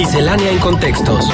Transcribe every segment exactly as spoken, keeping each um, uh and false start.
Miscelánea en Contextos.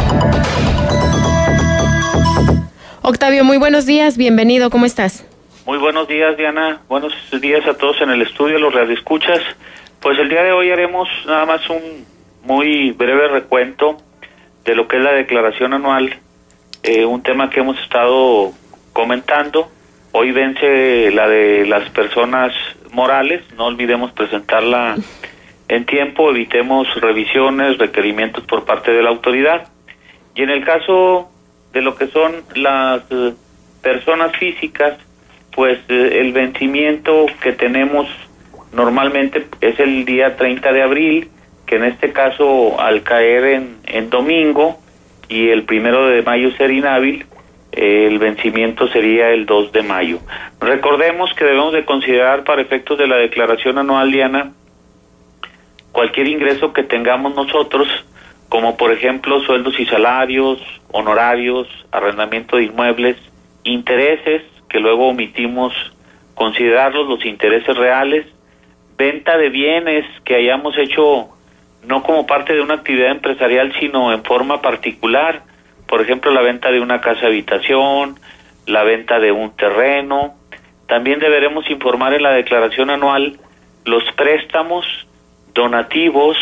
Octavio, muy buenos días, bienvenido, ¿cómo estás? Muy buenos días, Diana, buenos días a todos en el estudio, los radioescuchas. Pues el día de hoy haremos nada más un muy breve recuento de lo que es la declaración anual, eh, un tema que hemos estado comentando. Hoy vence la de las personas morales, no olvidemos presentarla en tiempo, evitemos revisiones, requerimientos por parte de la autoridad. Y en el caso de lo que son las eh, personas físicas, pues eh, el vencimiento que tenemos normalmente es el día treinta de abril, que en este caso al caer en, en domingo y el primero de mayo ser inhábil, eh, el vencimiento sería el dos de mayo. Recordemos que debemos de considerar para efectos de la declaración anual, Diana, cualquier ingreso que tengamos nosotros, como por ejemplo sueldos y salarios, honorarios, arrendamiento de inmuebles, intereses, que luego omitimos considerarlos, los intereses reales, venta de bienes que hayamos hecho no como parte de una actividad empresarial, sino en forma particular, por ejemplo la venta de una casa habitación, la venta de un terreno. También deberemos informar en la declaración anual los préstamos, donativos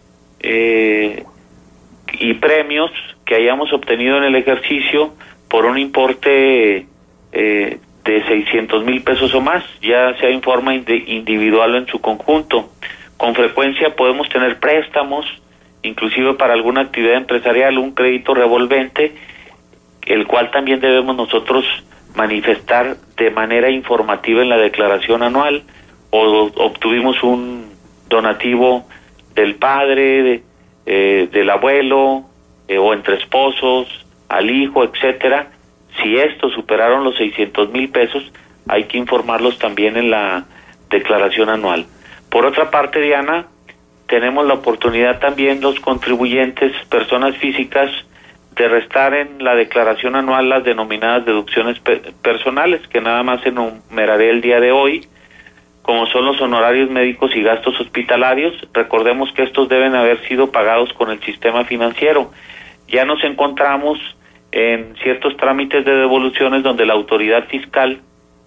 eh, y premios que hayamos obtenido en el ejercicio por un importe eh, de seiscientos mil pesos o más, ya sea en forma individual o en su conjunto. Con frecuencia podemos tener préstamos, inclusive para alguna actividad empresarial, un crédito revolvente, el cual también debemos nosotros manifestar de manera informativa en la declaración anual. O obtuvimos un donativo del padre, de, eh, del abuelo, eh, o entre esposos, al hijo, etcétera. Si estos superaron los seiscientos mil pesos, hay que informarlos también en la declaración anual. Por otra parte, Diana, tenemos la oportunidad también los contribuyentes, personas físicas, de restar en la declaración anual las denominadas deducciones pe- personales, que nada más enumeraré el día de hoy, como son los honorarios médicos y gastos hospitalarios. Recordemos que estos deben haber sido pagados con el sistema financiero. Ya nos encontramos en ciertos trámites de devoluciones donde la autoridad fiscal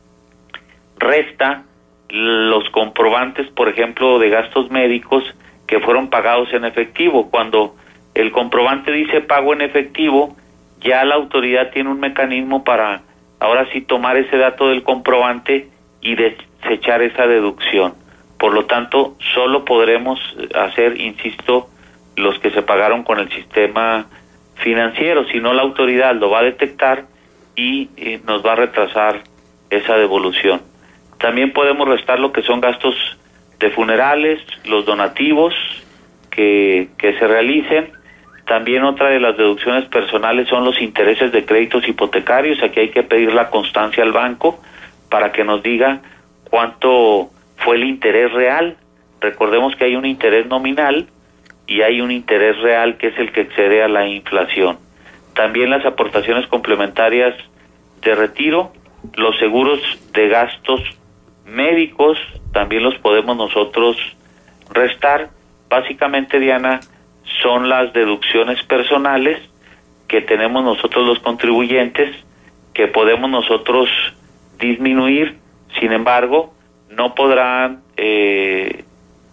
resta los comprobantes, por ejemplo, de gastos médicos que fueron pagados en efectivo. Cuando el comprobante dice pago en efectivo, ya la autoridad tiene un mecanismo para ahora sí tomar ese dato del comprobante y desechar esa deducción. Por lo tanto, solo podremos hacer, insisto, los que se pagaron con el sistema financiero, si no la autoridad lo va a detectar y eh, nos va a retrasar esa devolución. También podemos restar lo que son gastos de funerales, los donativos que, que se realicen. También otra de las deducciones personales son los intereses de créditos hipotecarios. Aquí hay que pedir la constancia al banco para que nos diga cuánto fue el interés real. Recordemos que hay un interés nominal y hay un interés real que es el que excede a la inflación. También las aportaciones complementarias de retiro, los seguros de gastos médicos, también los podemos nosotros restar. Básicamente, Diana, son las deducciones personales que tenemos nosotros los contribuyentes, que podemos nosotros disminuir. Sin embargo, no podrán eh,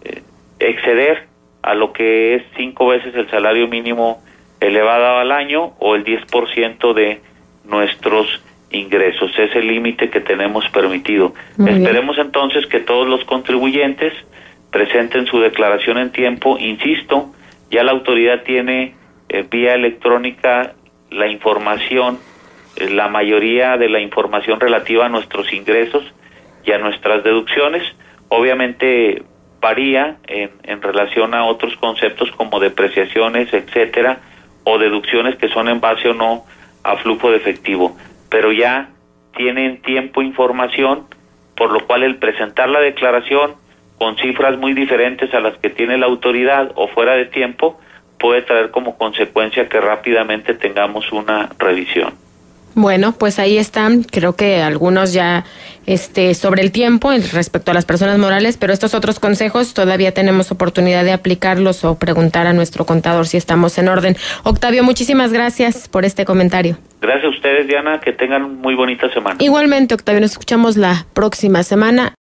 exceder a lo que es cinco veces el salario mínimo elevado al año o el diez por ciento de nuestros ingresos. Es el límite que tenemos permitido. Muy Esperemos bien. Entonces que todos los contribuyentes presenten su declaración en tiempo. Insisto, ya la autoridad tiene eh, vía electrónica la información, eh, la mayoría de la información relativa a nuestros ingresos y a nuestras deducciones. Obviamente varía en, en relación a otros conceptos como depreciaciones, etcétera, o deducciones que son en base o no a flujo de efectivo, pero ya tienen tiempo información, por lo cual el presentar la declaración con cifras muy diferentes a las que tiene la autoridad o fuera de tiempo puede traer como consecuencia que rápidamente tengamos una revisión. Bueno, pues ahí están, creo que algunos ya este, sobre el tiempo respecto a las personas morales, pero estos otros consejos todavía tenemos oportunidad de aplicarlos o preguntar a nuestro contador si estamos en orden. Octavio, muchísimas gracias por este comentario. Gracias a ustedes, Diana, que tengan muy bonita semana. Igualmente, Octavio, nos escuchamos la próxima semana.